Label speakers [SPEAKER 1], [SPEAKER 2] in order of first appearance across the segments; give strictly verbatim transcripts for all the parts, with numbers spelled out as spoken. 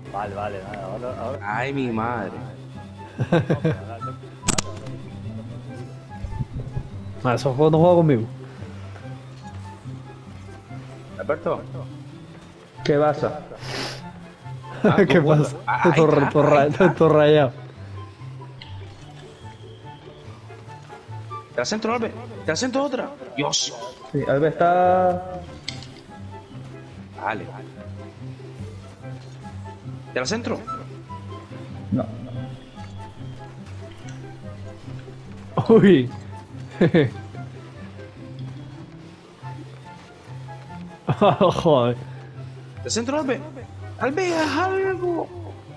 [SPEAKER 1] Vale, vale, vale, ahora, ahora.
[SPEAKER 2] Ay, mi madre.
[SPEAKER 3] Ah, esos juegos no juego conmigo.
[SPEAKER 2] Alberto.
[SPEAKER 4] ¿Qué pasa?
[SPEAKER 2] Ah,
[SPEAKER 3] ¿Qué
[SPEAKER 2] tú vuelves.
[SPEAKER 3] pasa?
[SPEAKER 2] Ah, ahí
[SPEAKER 3] Todo,
[SPEAKER 2] está,
[SPEAKER 3] todo,
[SPEAKER 2] ahí
[SPEAKER 3] ra-
[SPEAKER 2] está.
[SPEAKER 3] todo rayado.
[SPEAKER 2] Te la centro, Albert. Te la centro otra. Dios.
[SPEAKER 4] Sí, Albert está...
[SPEAKER 2] Vale. ¿Te la centro?
[SPEAKER 4] No.
[SPEAKER 3] Uy. Joder.
[SPEAKER 2] ¿Te centro, Albert? Albert, haz algo.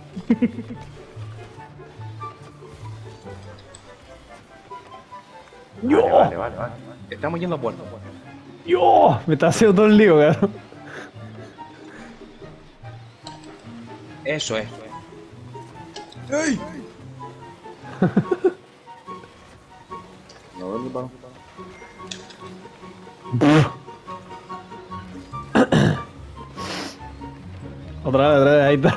[SPEAKER 3] ¡Yo!
[SPEAKER 2] Vale, vale, vale. Estamos yendo a puerto.
[SPEAKER 3] ¡Yo! Me está haciendo todo el lío, cabrón.
[SPEAKER 2] Eso es. ¡Ey! No veo mi balón.
[SPEAKER 3] Otra vez, otra vez, ahí está.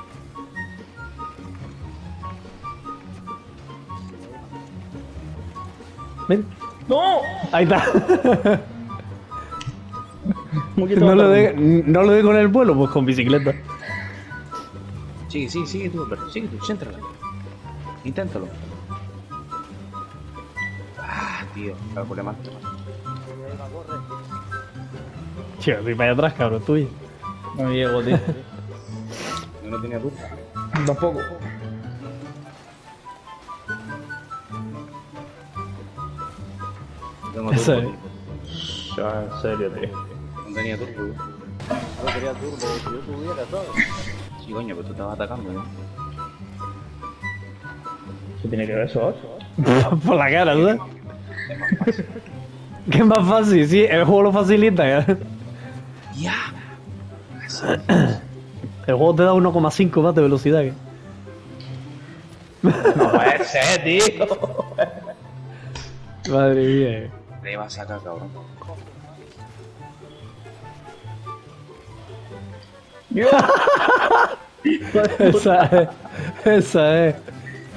[SPEAKER 3] Ven.
[SPEAKER 4] ¡No!
[SPEAKER 3] Ahí está.
[SPEAKER 4] ¿Cómo que te
[SPEAKER 3] No
[SPEAKER 4] va
[SPEAKER 3] lo,
[SPEAKER 4] a
[SPEAKER 3] de, no lo de con el vuelo, pues con bicicleta.
[SPEAKER 2] Sigue, sigue, sigue tú, Alberto. Sigue tú, céntrala. Inténtalo. Ah, tío. Calculé mal.
[SPEAKER 3] Chico, estoy para allá atrás, cabrón, tuyo.
[SPEAKER 4] No llego, tío.
[SPEAKER 2] Yo no tenía duda.
[SPEAKER 4] Tampoco.
[SPEAKER 2] Tengo
[SPEAKER 3] Eso
[SPEAKER 2] turbo,
[SPEAKER 3] es.
[SPEAKER 2] tío.
[SPEAKER 4] Ya, en serio, tío.
[SPEAKER 2] No tenía turbo, yo.
[SPEAKER 1] Yo quería turbo, si yo tuviera todo.
[SPEAKER 2] Sí, coño, pero tú estabas atacando, ¿no?
[SPEAKER 4] ¿Qué tiene que ver eso?
[SPEAKER 3] Por la cara, ¿sabes? Que es más fácil, sí, el juego lo facilita, cabrón.
[SPEAKER 2] ¡Ya!
[SPEAKER 3] El juego te da uno coma cinco más de velocidad, que.
[SPEAKER 4] No puede ser, tío.
[SPEAKER 3] Madre mía.
[SPEAKER 2] Le iba a sacar, cabrón.
[SPEAKER 4] Yo.
[SPEAKER 3] Esa es. Esa es.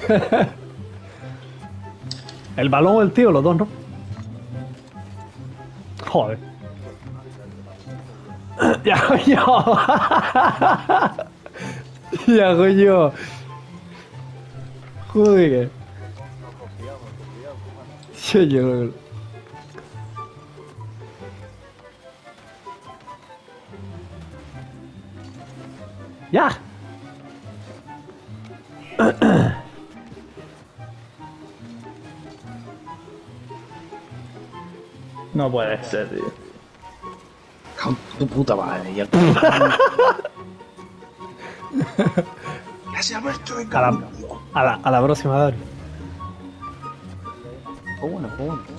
[SPEAKER 3] El balón o el tío, los dos, ¿no? Joder. Ya, coño. Ya, coño. Joder. Yo, yo. Ya.
[SPEAKER 4] No puede ser, tío.
[SPEAKER 2] Cabrón, tu puta madre. Y el... Gracias, Alberto.
[SPEAKER 3] A
[SPEAKER 2] Venga.
[SPEAKER 3] la, a la, a la próxima, Dari.
[SPEAKER 2] Fue bueno, fue bueno.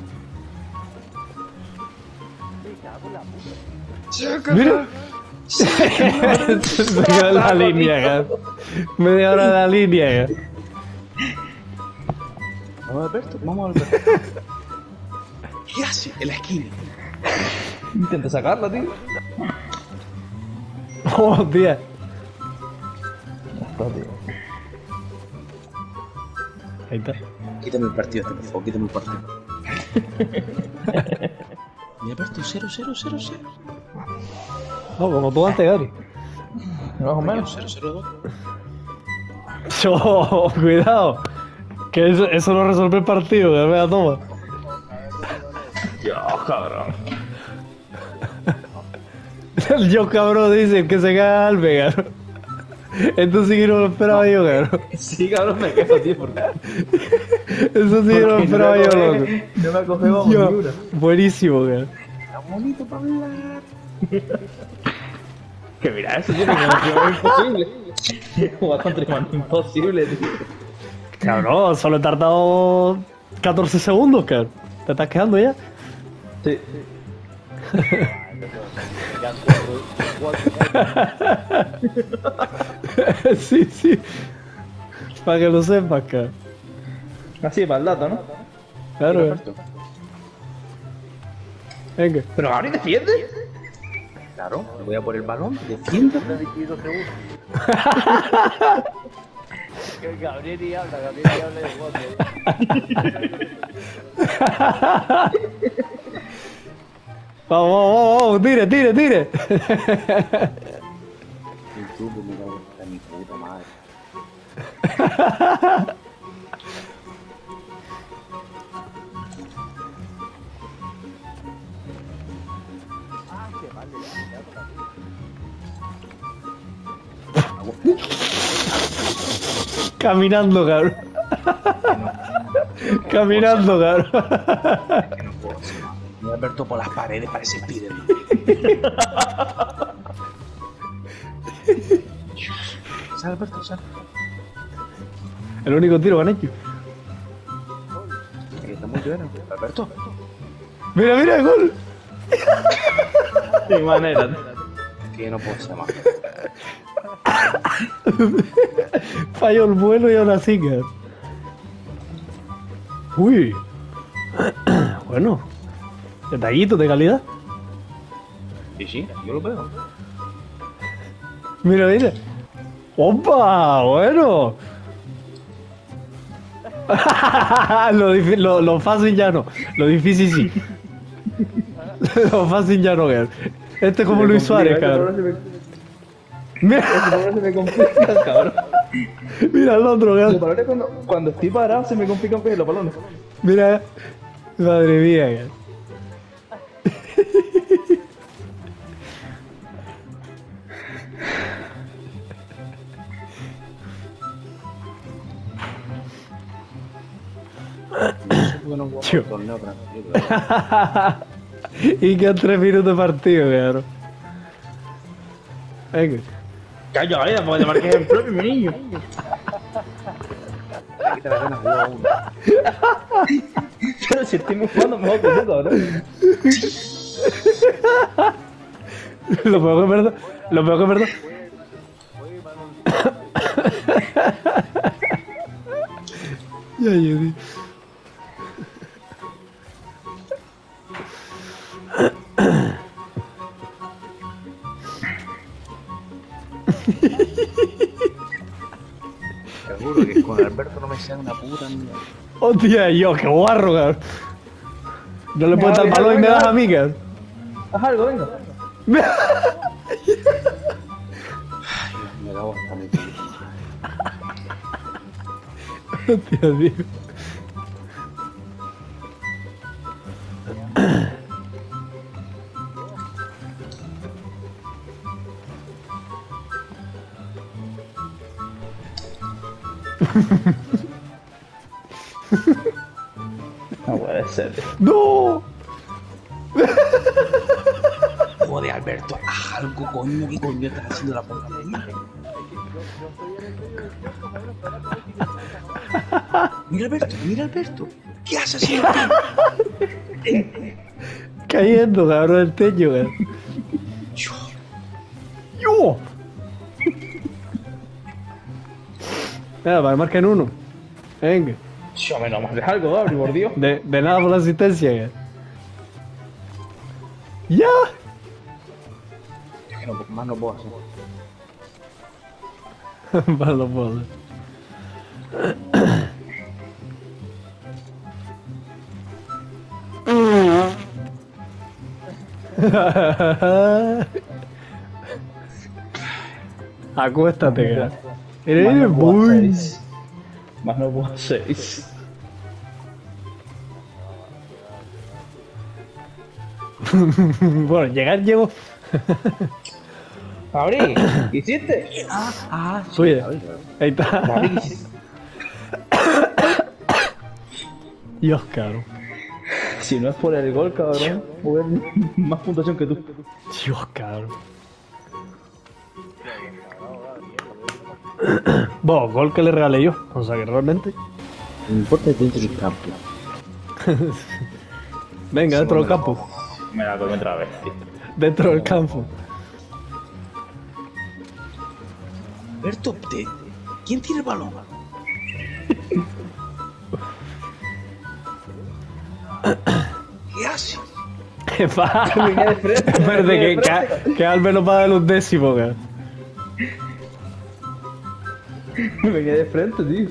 [SPEAKER 3] Mira. Se quedó en la línea, cabrón. Media hora de la línea, cabrón.
[SPEAKER 2] Vamos, Alberto. Vamos, Alberto. ¿Qué hace? En la esquina.
[SPEAKER 4] Intenta sacarla, tío.
[SPEAKER 3] Oh, tía.
[SPEAKER 4] Está, tío.
[SPEAKER 3] Ahí está.
[SPEAKER 2] Quítame el partido, este, por favor. Quítame el partido. Mira, Alberto. Cero, cero, cero, cero.
[SPEAKER 3] No, como tú antes, Gary.
[SPEAKER 4] Más o menos.
[SPEAKER 2] Cero, cero, dos.
[SPEAKER 3] Yo, cuidado. Que eso, eso no resuelve el partido, que me la toma.
[SPEAKER 4] Dios, cabrón.
[SPEAKER 3] El yo cabrón dice que se caga al Vega. Esto sí que no lo esperaba yo, cabrón.
[SPEAKER 4] Sí, cabrón, me quedo, tío, porque...
[SPEAKER 3] Eso sí que no lo esperaba yo, loco.
[SPEAKER 4] No me coge vamos
[SPEAKER 3] Yo,
[SPEAKER 4] ni una.
[SPEAKER 3] buenísimo, cabrón.
[SPEAKER 2] Está bonito para hablar.
[SPEAKER 4] Que mira, eso tiene que ser imposible. Jugar contra Iván imposible, tío.
[SPEAKER 3] Cabrón, solo he tardado catorce segundos, cabrón. ¿Te estás quedando ya?
[SPEAKER 4] Sí.
[SPEAKER 1] Ya cuatro,
[SPEAKER 3] Sí, sí. Para que lo sepas, cabrón.
[SPEAKER 4] Así, para el dato, ¿no?
[SPEAKER 3] Claro,
[SPEAKER 2] Alberto.
[SPEAKER 3] venga.
[SPEAKER 4] Pero Gary defiende.
[SPEAKER 2] Claro, voy a por el balón, defiendo.
[SPEAKER 1] veintidós segundos. Que Gabriel y habla, Gabriel y habla de bote.
[SPEAKER 3] Vamos, vamos, vamos, tire, tire, tire.
[SPEAKER 2] YouTube me cago en mi puta madre.
[SPEAKER 1] Ah, qué mal, ya por aquí.
[SPEAKER 3] Caminando, cabrón. Caminando, cabrón.
[SPEAKER 2] Que no puedo hacer más. Me Alberto por las paredes, parece Spiderman. Sal, Alberto, sal.
[SPEAKER 3] El único tiro que han hecho.
[SPEAKER 2] Ahí está muy bueno. Alberto.
[SPEAKER 3] Mira, mira, el gol.
[SPEAKER 4] De manera.
[SPEAKER 2] Que no puedo hacer más.
[SPEAKER 3] Falló el vuelo y aún así, cabrón. Uy. Bueno. Detallitos de calidad.
[SPEAKER 2] Sí, sí, yo lo veo.
[SPEAKER 3] Mira, mira. ¡Opa! Bueno. lo, difi- lo, lo fácil ya no. Lo difícil sí. Lo fácil ya no, cabrón. Este es como Luis Suárez, cabrón. Mira,
[SPEAKER 4] Se me complica, cabrón.
[SPEAKER 3] mira el otro,
[SPEAKER 4] Los
[SPEAKER 3] cabrón.
[SPEAKER 4] balones cuando, cuando estoy parado se me complican los balones.
[SPEAKER 3] Mira. Madre mía, cabrón. Tío.
[SPEAKER 2] Torneo tranquilo.
[SPEAKER 3] Y quedan tres minutos de partido, cabrón. Venga.
[SPEAKER 4] Calla, vaya, porque te marques el propio, mi niño.
[SPEAKER 2] Aquí te la ganas uno a uno.
[SPEAKER 4] Pero si estoy jugando mejor que tú, cabrón.
[SPEAKER 3] Lo peor que es verdad. Lo peor que es verdad. Ya, ya, tío.
[SPEAKER 2] Seguro que con Alberto no me sea una puta mierda.
[SPEAKER 3] Hostia, yo, qué guarro, cabrón. No le puedes dar el balón y me das a mí, cabrón.
[SPEAKER 4] Haz algo, venga.
[SPEAKER 2] Me cago hasta mi puta madre.
[SPEAKER 3] Hostia, tío.
[SPEAKER 4] No puede ser.
[SPEAKER 3] ¡No!
[SPEAKER 2] Joder, Alberto, haz algo, coño, ¿qué coño estás haciendo la puta mierda? Mira Alberto, mira Alberto. ¿Qué haces haciendo aquí?
[SPEAKER 3] Cayendo, cabrón, el techo, cabrón.
[SPEAKER 2] Yo,
[SPEAKER 3] ¡Yo! Mira, para que marquen uno. Venga.
[SPEAKER 4] Yo, menos más, haz algo, Gabri, por Dios.
[SPEAKER 3] De, de nada por la asistencia, cabrón. ¡Ya!
[SPEAKER 2] es que no, más no puedo hacer.
[SPEAKER 3] Para los bolos. Acuéstate, cara.
[SPEAKER 4] Más
[SPEAKER 3] Eres
[SPEAKER 4] no puedo
[SPEAKER 3] muy...
[SPEAKER 4] hacer. Más no puedo hacer.
[SPEAKER 3] Bueno, llegar llevo...
[SPEAKER 4] Gabri, ¿qué hiciste?
[SPEAKER 2] Ah, ah, sí.
[SPEAKER 3] Oye,
[SPEAKER 2] a ver.
[SPEAKER 3] ahí está.
[SPEAKER 4] Gabri, ¿qué hiciste?
[SPEAKER 3] Dios, cabrón.
[SPEAKER 4] Si no es por el gol, cabrón, voy a ver más puntuación que tú.
[SPEAKER 3] Dios, cabrón. Bueno, gol que le regalé yo. O sea que realmente...
[SPEAKER 2] No importa dentro del campo.
[SPEAKER 3] Venga, dentro del campo.
[SPEAKER 4] Me la comí otra vez, tío.
[SPEAKER 3] Dentro del campo.
[SPEAKER 2] Alberto, te... ¿quién tiene el balón? ¿Qué hace?
[SPEAKER 3] Pa.
[SPEAKER 4] Venía de frente.
[SPEAKER 3] Espérate,
[SPEAKER 4] venía de
[SPEAKER 3] que,
[SPEAKER 4] frente.
[SPEAKER 3] que, que al menos va a dar un décimo, cabrón.
[SPEAKER 4] Venía de frente, tío.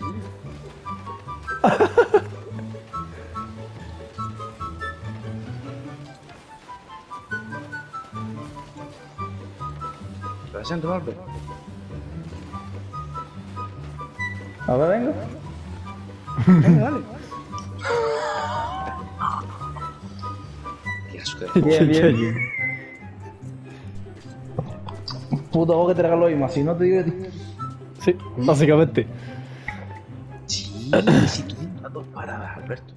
[SPEAKER 2] Presento, Albert.
[SPEAKER 4] A ver, venga.
[SPEAKER 2] Venga, dale. Qué asco.
[SPEAKER 4] Bien, bien. Puta vos que te regaló más, si no te digo a ti.
[SPEAKER 3] Sí, básicamente.
[SPEAKER 2] Sí, si tú tienes las dos paradas, Alberto.